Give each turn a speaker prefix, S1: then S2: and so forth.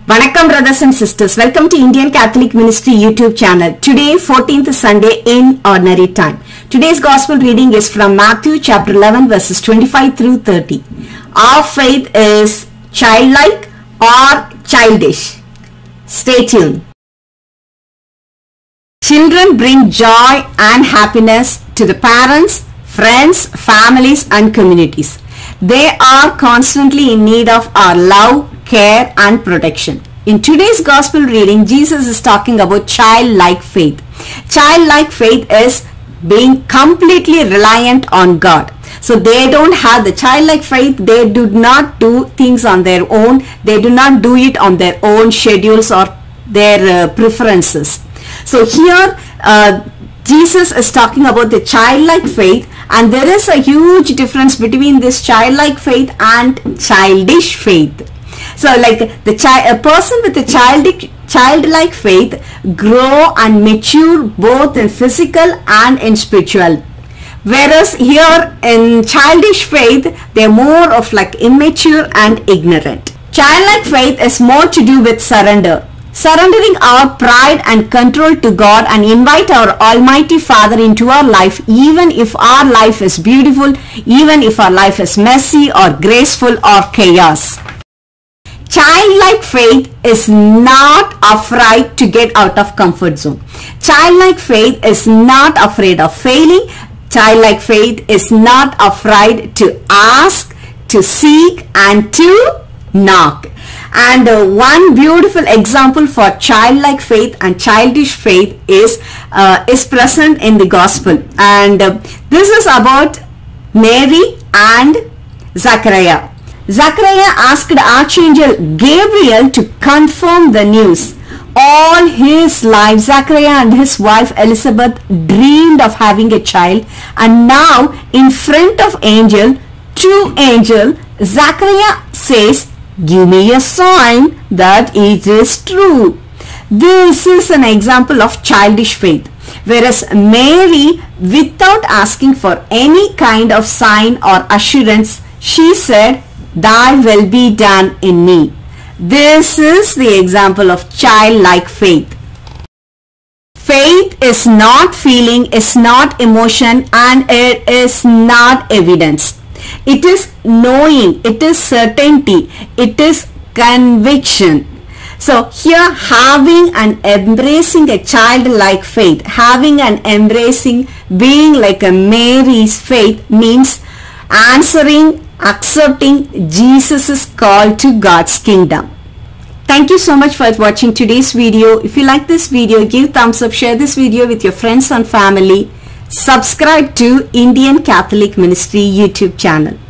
S1: Vanakkam brothers and sisters, welcome to Indian Catholic Ministry YouTube channel. Today 14th Sunday in Ordinary Time. Today's Gospel reading is from Matthew chapter 11 verses 25 through 30. Our faith is childlike or childish. Stay tuned. Children bring joy and happiness to the parents, friends, families and communities. They are constantly in need of our love, care and protection. In today's gospel reading, Jesus is talking about childlike faith. Childlike faith is being completely reliant on God. So they don't have the childlike faith. They do not do things on their own. They do not do it on their own schedules or their preferences. So here Jesus is talking about the childlike faith, and there is a huge difference between this childlike faith and childish faith. So like a person with a childlike faith grow and mature both in physical and in spiritual. Whereas here in childish faith, they're more of like immature and ignorant. Childlike faith is more to do with surrender. Surrendering our pride and control to God and invite our Almighty Father into our life, even if our life is beautiful, even if our life is messy or graceful or chaos. Childlike faith is not afraid to get out of comfort zone. Childlike faith is not afraid of failing. Childlike faith is not afraid to ask, to seek and to knock. And one beautiful example for childlike faith and childish faith is present in the gospel. And this is about Mary and Zachariah. Zachariah asked Archangel Gabriel to confirm the news. All his life, Zachariah and his wife Elizabeth dreamed of having a child, and now in front of true angel, Zachariah says, "Give me a sign that it is true." This is an example of childish faith. Whereas Mary, without asking for any kind of sign or assurance, she said, "Thy will be done in me." This is the example of childlike faith. Faith is not feeling, is not emotion, and it is not evidence. It is knowing, it is certainty, it is conviction. So here, having and embracing a childlike faith, having and embracing being like a Mary's faith means answering, accepting Jesus' call to God's kingdom. Thank you so much for watching today's video. If you like this video, give thumbs up, share this video with your friends and family. Subscribe to Indian Catholic Ministry YouTube channel.